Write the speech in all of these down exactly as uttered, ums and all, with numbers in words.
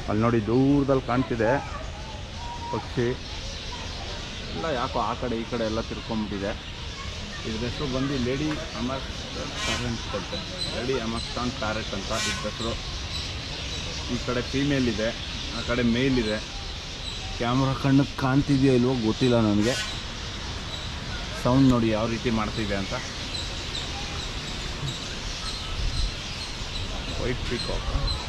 ಅಲ್ಲಿ ನೋಡಿ ದೂರದಲ್ಲಿ ಕಾಣ್ತಿದೆ ಪಕ್ಷಿ ಎಲ್ಲ. ಯಾಕೋ ಆ ಕಡೆ ಈ ಕಡೆ ಎಲ್ಲ ತಿರ್ಕೊಂಬಿಟ್ಟಿದೆ. ಇದ್ರ ಹೆಸರು ಬಂದು ಲೇಡಿ ಅಮರ್ ಪ್ಯಾರೆಂಟ್ ಅಂತೆ, ಲೇಡಿ ಅಮರ್ಸ್ಟಾನ್ ಪ್ಯಾರೆಟ್ ಅಂತ ಇದ್ರ ಹೆಸರು. ಈ ಕಡೆ ಫೀಮೇಲ್ ಇದೆ, ಆ ಕಡೆ ಮೇಲ್ ಇದೆ. ಕ್ಯಾಮ್ರಾ ಕಣ್ಣಿಗೆ ಕಾಣ್ತಿದೆಯೋ ಇಲ್ವೋ ಗೊತ್ತಿಲ್ಲ ನನಗೆ. ಸೌಂಡ್ ನೋಡಿ ಯಾವ ರೀತಿ ಮಾಡ್ತಿದೆ ಅಂತ. White peacock,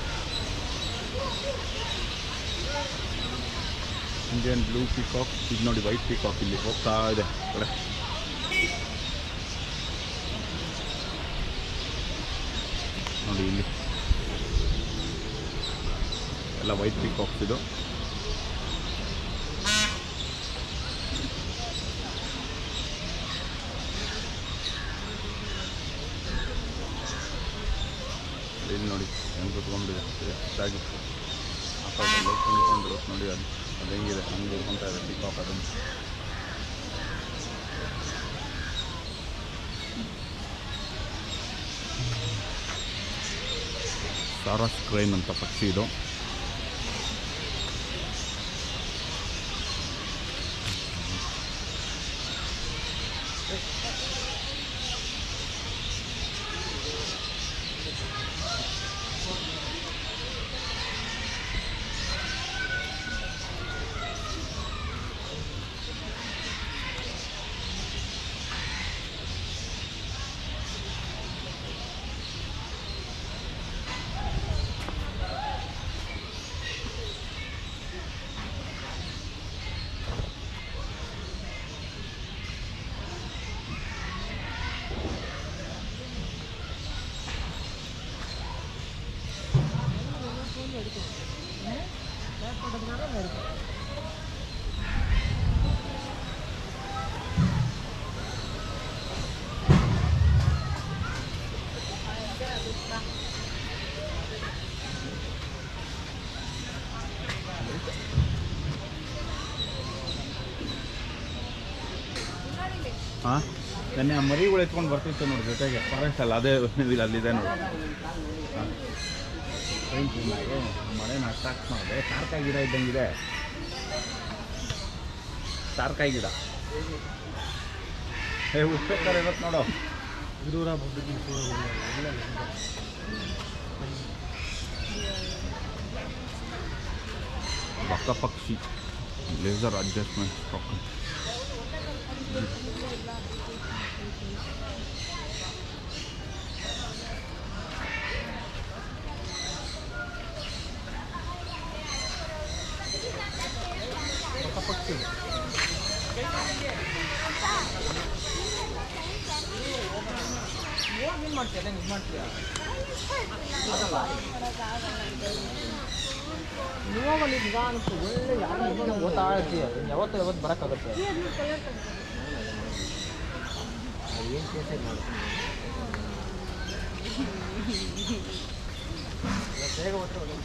Indian blue peacock. ಇದು ನೋಡಿ ವೈಟ್ ಪೀಕಾಕ್ ಇಲ್ಲಿ ಹೋಗ್ತಾ ಇದೆ ಕಡೆ. ನೋಡಿ ಇಲ್ಲಿ ಎಲ್ಲ ವೈಟ್ ಪೀಕಾಕ್ಸ್ ಇದು. ಇಲ್ಲಿ ನೋಡಿ ಹೆಂಗೆ ಕುತ್ಕೊಂಡಿದೆ ಹೆಚ್ಚಾಗಿ ಆ ಕಡೆ ಲೈಟ್ ನಿಂತ್ಕೊಂಡಿರೋ ನೋಡಿ. ಅದು ಅದು ಹೆಂಗಿದೆ ಹಂಗೆ ಇರ್ಕೊತಾ ಇದೆ ಪೀಕಾಕ್. ಅದನ್ನು ಸಾರಸ್ ಕ್ರೈನ್ ಅಂತ ಪಕ್ಷಿ ಇದು. ಹಾಂ ನೆನ್ನೆ ಆ ಮರಿಗಳು ಎತ್ಕೊಂಡು ಬರ್ತಿತ್ತು ನೋಡಿ ಜೊತೆಗೆ ಫಾರೆಸ್ಟ್ ಅಲ್ಲ, ಅದೇ ಇಲ್ಲಿ ಅಲ್ಲಿದೆ ನೋಡಿ. ಹಾಂ ಟ್ರೈನ್ ಕ್ಲೀನಾಗಿ ಮಳೆನ ಅಟ್ರಾಕ್ಟ್ ಮಾಡಿದೆ. ತಾರ್ಕಾಯಿ ಗಿಡ ಇದ್ದಂಗಿದೆ, ತಾರ್ಕಾಯಿ ಗಿಡ. ಏ ಉಪ್ಪೇಕಾರ ಇರತ್ತೆ ನೋಡು. ಬಕ್ಕ ಪಕ್ಷಿ ಲೇಸರ್ ಅಡ್ಜಸ್ಟ್ಮೆಂಟ್ ಸ್ಟಾಕ್. ಪಕ್ಷಿ ಏನು ಮಾಡ್ತೀಯ ಇದು ಮಾಡ್ತೀಯ ನೀವಾಗಲ್ಲಿ ನಿಧಾನಕ್ಕೆ ಒಳ್ಳೆ ಯಾರು ಓದ್ತಾ ಇರ್ತೀಯ. ಯಾವತ್ತು ಯಾವತ್ತು ಬರೋಕ್ಕಾಗುತ್ತೆ. ಏನು ಕೇಸ ಮಾಡು ಬೇಗ ಓದ್ತಾರೆ.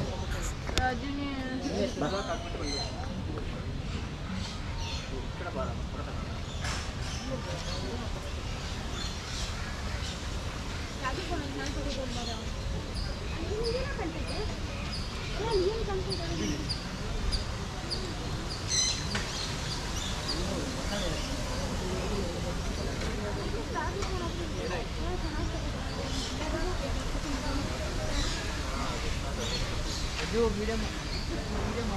ಮೀಡಿಯಂ ಮೀಡಿಯಂ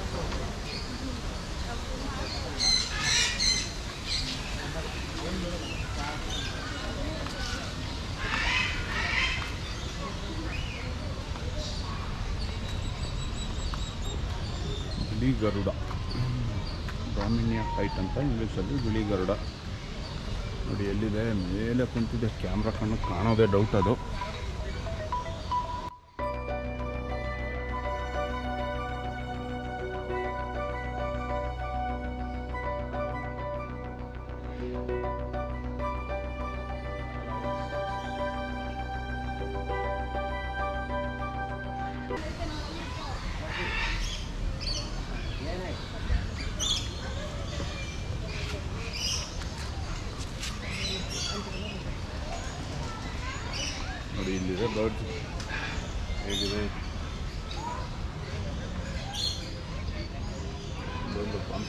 ಬಿಳಿ ಗರುಡ, ಡಾಮಿನಿಯಾ ಫೈಟ್ ಅಂತ ಇಂಗ್ಲೀಷಲ್ಲಿ ಬಿಳಿ ಗರುಡ. ನೋಡಿ ಎಲ್ಲಿದೆ, ಮೇಲೆ ಕುಂತಿದೆ. ಕ್ಯಾಮ್ರಾ ಕಣ್ಣು ಕಾಣೋದೇ ಡೌಟ್ ಅದು. ನೋಡಿ ಇಲ್ಲಿದೆ ಬರ್ಡ್ ಹೇಗಿದೆ.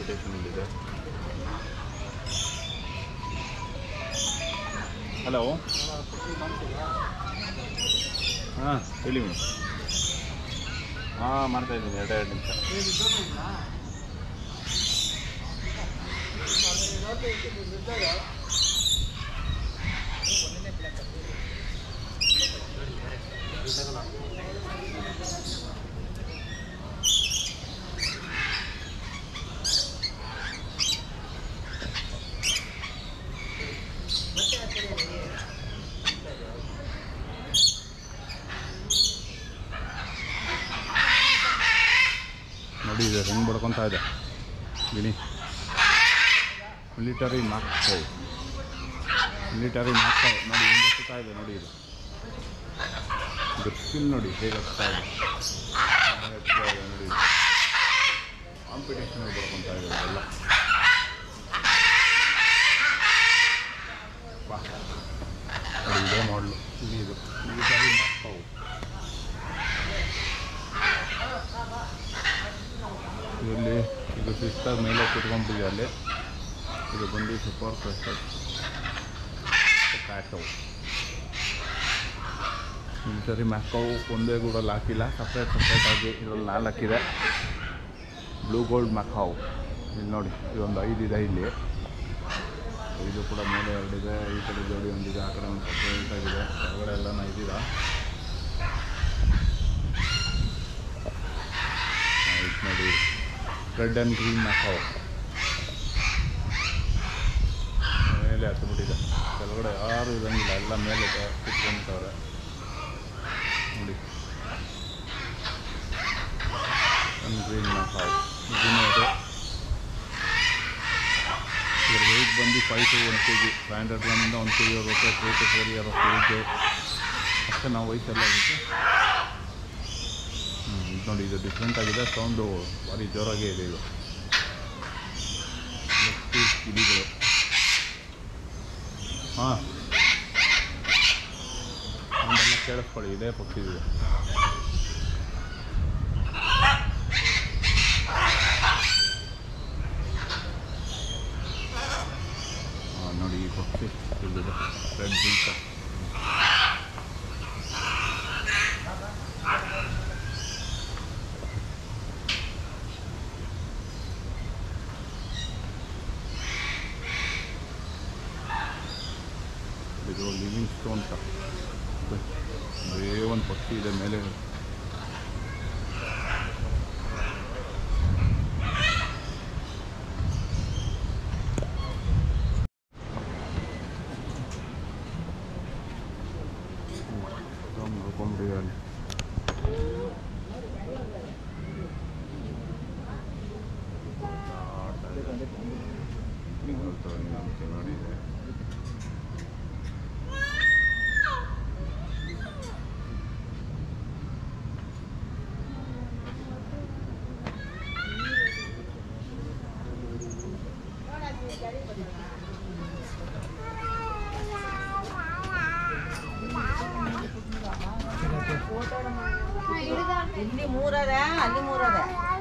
ಕಾಂಪಿಟೇಷನಲ್ಲಿದೆ. ಹಲೋ, ಹಾಂ ಹೇಳಿ ಮೇಡಮ್. ಹಾಂ ಮಾಡ್ತಾಯಿದ್ದೀನಿ, ಎರಡೆರಡು ನಿಮಿಷ. ನೋಡಿ ಇದು ಹೆಂಗೆ ಬಡ್ಕೊತಾ ಇದೆ ಗಿಣಿ. ಮಿಲಿಟರಿ ಮಾರ್ಕ್ಸ್ ಮಿಲಿಟರಿ ಮಾರ್ಕ್ಸ್ ನೋಡಿ ಹೆಂಗೆ ಹತ್ತಾ ಇದೆ. ನೋಡಿ ಇದು ಇದು ಸ್ಕಿಲ್ ನೋಡಿ ಹೇಗೆ ಹತ್ತಾ ಇದೆ. ನೋಡಿ ಕಾಂಪಿಟೇಷನಲ್ಲಿ ಬಡ್ಕೊತಾ ಇದೆ ಎಲ್ಲ. ನೋಡಿ ಇದೇ ಮಾಡಲು ಇಲ್ಲಿ ಇದು ಮಿಲಿಟರಿ ಮಾರ್ಕ್ಸ್. ಇದರಲ್ಲಿ ಇದು ಸಿಸ್ಟರ್ ಮೇಲೆ ಕುತ್ಕೊಂಡ್ಬಿಟ್ಟಿದೆ. ಅಲ್ಲಿ ಇದು ಬಂದು ಸೂಪರ್ ಕ್ರಸ್ಟರ್ ಕ್ಯಾಟವು. ಮಿಲಿಟರಿ ಮ್ಯಾಕವು ಒಂದೇ ಗೂಡಲ್ಲಿ ಹಾಕಿಲ್ಲ, ಸಪ್ರೇಟ್ ಸಪ್ರೇಟಾಗಿ ಇದರಲ್ಲಿ ನಾಲ್ಕಿದೆ. ಬ್ಲೂ ಗೋಲ್ಡ್ ಮ್ಯಾಕಾವು ಇಲ್ಲಿ ನೋಡಿ, ಇದೊಂದು ಐದಿದೆ ಇಲ್ಲಿ. ಇದು ಕೂಡ ಮೇಲೆ ಎರಡಿದೆ, ಈ ಕಡೆ ಜೋಡಿ ಒಂದಿದೆ, ಆ ಕಡೆ ಒಂದು ಸಪ್ರೇಟಾಗಿದೆ. ಹೊರಗಡೆ ಎಲ್ಲನೂ ಇದ್ದೀರಾ ಇದು ನೋಡಿ. ರೆಡ್ ಆ್ಯಂಡ್ ಗ್ರೀನ್ ಮ್ಯಾಕಾವು ಮೇಲೆ ಹತ್ಬಿಟ್ಟಿದೆ. ಕೆಳಗಡೆ ಯಾರು ಇರೋಂಗಿಲ್ಲ, ಎಲ್ಲ ಮೇಲೆ ಕುತ್ಕೊಂಡ್ಬಿಟ್ಟವ್ರೆ ನೋಡಿ. ಆ್ಯಂಡ್ ಗ್ರೀನ್ ಮ್ಯಾಕಾವು ಇದೂ ಇದೆ. ಇದ್ರ ವೆಯ್ಟ್ ಬಂದು five to one K G, five hundred ಗ್ರಾಮಿಂದ ಒನ್ ಕೆ ಜಿ ಬರುತ್ತೆ. Three to four year of ಏಜ್ಗೆ ಅಷ್ಟೇ ನಾವು ವಯಸ್ಸೆಲ್ಲ ಇರುತ್ತೆ. ಹ್ಞೂ ಇದು ನೋಡಿ, ಇದು ಡಿಫ್ರೆಂಟ್ ಆಗಿದೆ. ಸೌಂಡು ಭಾರಿ ಜೋರಾಗೇ ಇದೆ. ಇದು ಗಿಳಿಗಳು. ಹಾಂ ಒಂದೆಲ್ಲ ಕೇಳಿಸ್ಕೊಳ್ಳಿ, ಇದೇ ಪಕ್ಷಿಗಳು. ಹಾಂ ನೋಡಿ ಈ ಪಕ್ಷಿ ಇಲ್ಲಿದೆ, ರೆಡ್ ಜಿಂಕ. ಇದು ಲಿವಿಂಗ್ ಸ್ಟೋನ್ ಅಂತ ಬರೇ ಒಂದು ಪಕ್ಷಿ ಇದೆ ಮೇಲೆ. ನೋಡ್ಕೊಂಡಿದ್ದಾರೆ ನೋಡಿದೆ. ಇಲ್ಲಿ ಮೂರದ, ಅಲ್ಲಿ ಮೂರದ.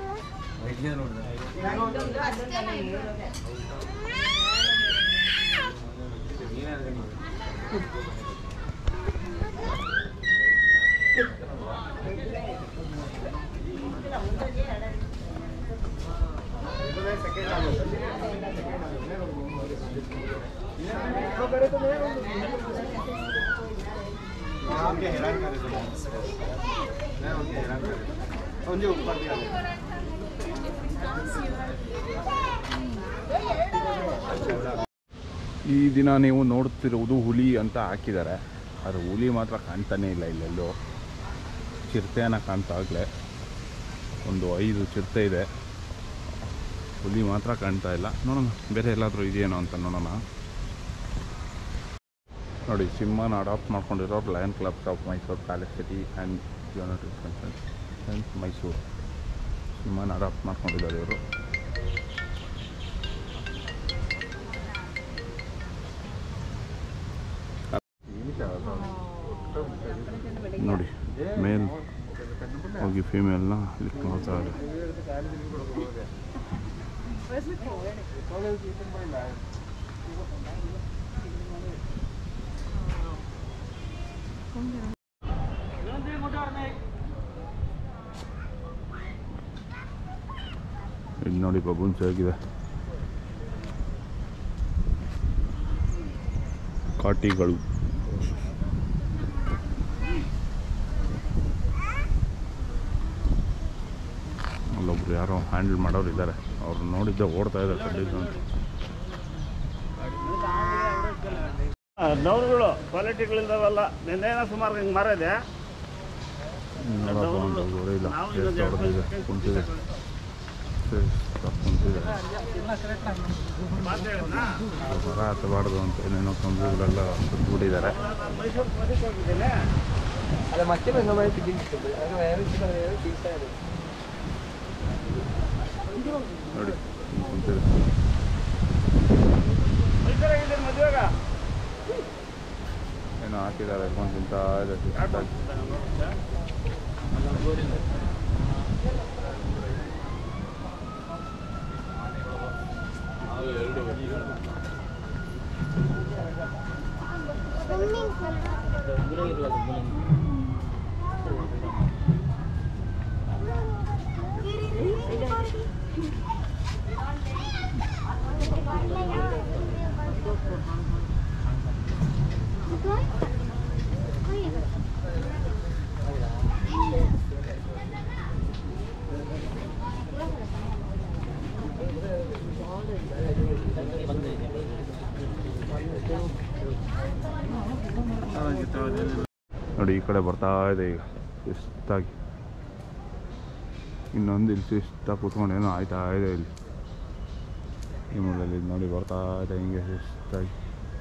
ಈ ದಿನ ನೀವು ನೋಡ್ತಿರುವುದು ಹುಲಿ ಅಂತ ಹಾಕಿದ್ದಾರೆ. ಅದು ಹುಲಿ ಮಾತ್ರ ಕಾಣ್ತಾನೇ ಇಲ್ಲ ಇಲ್ಲೆಲ್ಲೋ. ಚಿರತೆನ ಕಾಣ್ತಾಗಲೇ ಒಂದು ಐದು ಚಿರತೆ ಇದೆ, ಹುಲಿ ಮಾತ್ರ ಕಾಣ್ತಾ ಇಲ್ಲ. ನೋಡೋಣ ಬೇರೆ ಎಲ್ಲಾದರೂ ಇದೆಯೇನೋ ಅಂತ ನೋಡೋಣ. ನೋಡಿ, ಸಿಂಹನ ಅಡಾಪ್ಟ್ ಮಾಡ್ಕೊಂಡಿರೋರು lion club of Mysuru palace city and unity concern Mysuru. ಸಿಂಹನ ಅಡಾಪ್ಟ್ ಮಾಡ್ಕೊಂಡಿದ್ದಾರೆ ಇವರು. ನೋಡಿ ಮೇಲ್ ಹೋಗಿ ಫೀಮೇಲ್ನ ಲಿಫ್ಟ್ ಮಾಡ್ತಾರೆ. ಇದು ನೋಡಿ ಬಬೂನ್ಸ್ ಆಗಿದೆ, ಕಾಟಿಗಳು. ಅಲ್ಲೊಬ್ರು ಯಾರೋ ಹ್ಯಾಂಡಲ್ ಮಾಡೋರು ಇದ್ದಾರೆ, ಅವ್ರು ನೋಡಿದ್ದೆ ಓಡ್ತಾ ಇದ್ದಾರೆ ಕಡ್ಡಿದ್ದು ಅಂತ. ದೌರುಗಳು ಕ್ವಾಲಿಟಿಗಳಿದ್ದಾವಲ್ಲ, ನಿನ್ನೇನೋ ಸುಮಾರು ಹಿಂಗೆ ಮಾರಿದೆ. ನೋಡಪ್ಪ ಒಂದು ಇಲ್ಲ ಎಷ್ಟು ಹೊಡೆದಿದೆ, ಕುಂತಿದೆ ಕುಂತಿದೆ ಮರ ಹತ್ತಬಾರ್ದು ಅಂತ ಏನೇನೋ ಕಂಬಿಗಳೆಲ್ಲ ಬಿಟ್ಟಿದ್ದಾರೆ. ನೋಡಿ ಕುಂತಿದೆ. ಏನೋ ಹಾಕಿದ್ದಾರೆ ಎತ್ಕೊಂಡು ತಿಂತಾ ಇದೆ. ನೋಡಿ ಈ ಕಡೆ ಬರ್ತಾ ಇದೆ ಈಗ ಶಿಸ್ತಾಗಿ. ಇನ್ನೊಂದು ಇಲ್ಲಿ ಶಿಸ್ತಾಗಿ ಕೂತ್ಕೊಂಡು ಏನೋ ಆಯ್ತಾ ಇದೆ ಇಲ್ಲಿ ಈ ಮೂಲಲ್ಲಿ. ನೋಡಿ ಬರ್ತಾ ಇದೆ ಹಿಂಗೆ ಶಿಸ್ತಾಗಿ.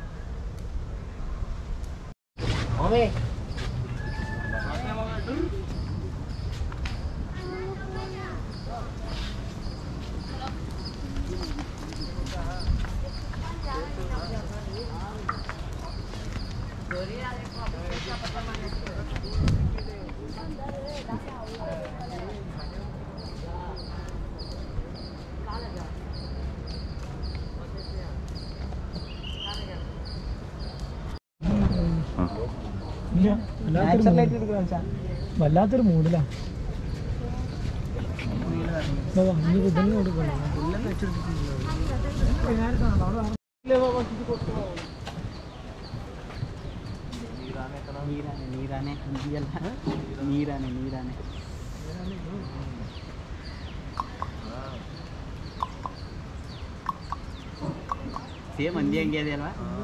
വല്ലാത്തൊരു മൂഡിലാണ്. ನೀರಾನೆ ನೀರಾನೆ ನೀರಾನೆ ಸೇಮ್ ಹಂದಿ ಹಂಗೆ ಇದೆ ಅಲ್ವಾ?